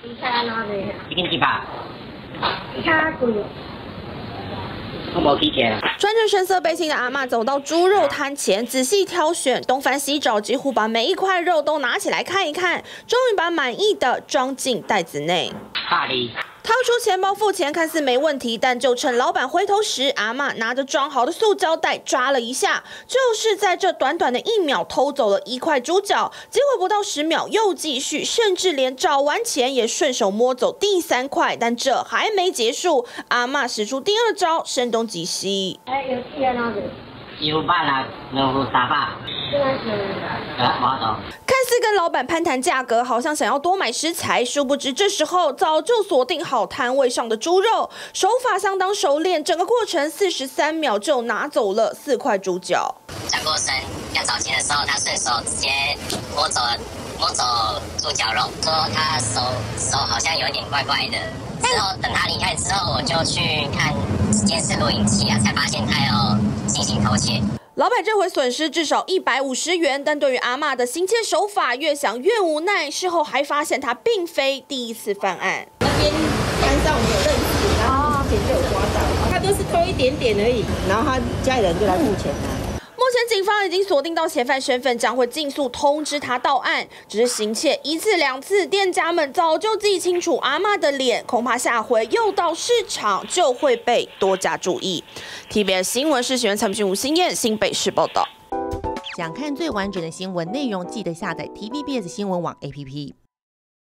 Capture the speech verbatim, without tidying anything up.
你猜安怎的？ 一斤几百？ 较贵。 穿着深色背心的阿嬷走到猪肉摊前，仔细挑选，东翻西找，几乎把每一块肉都拿起来看一看，终于把满意的装进袋子内。 大礼。 掏出钱包付钱，看似没问题，但就趁老板回头时，阿嬷拿着装好的塑胶袋抓了一下，就是在这短短的一秒偷走了一块猪脚。结果不到十秒又继续，甚至连找完钱也顺手摸走第三块。但这还没结束，阿嬷使出第二招，声东击西。 哎，有几安怎的？ 有百啦，两副三百。 这个是。 呃，我懂。 看似跟老板攀谈价格，好像想要多买食材，殊不知这时候早就锁定好摊位上的猪肉，手法相当熟练，整个过程四十三秒就拿走了四块猪脚。 转过身要找钱的时候，他顺手直接摸走了摸走猪脚肉，说他手手好像有点怪怪的。之后等他离开之后，我就去看监视录影器啊，才发现他有进行偷窃。 老板这回损失至少一百五十元，但对于阿嬷的行窃手法，越想越无奈。事后还发现他并非第一次犯案。 那边摊上我们有认识，然后钱就有抓到，他都是偷一点点而已，然后他家里人就来付钱了。 目前警方已经锁定到嫌犯身份，将会尽速通知他到案。只是行窃一次两次，店家们早就记清楚阿嬷的脸，恐怕下回又到市场就会被多加注意。T V B S 新闻是新闻采访吴欣燕，新北市报道。 想看最完整的新闻内容，记得下载 T V B S 新闻网 A P P。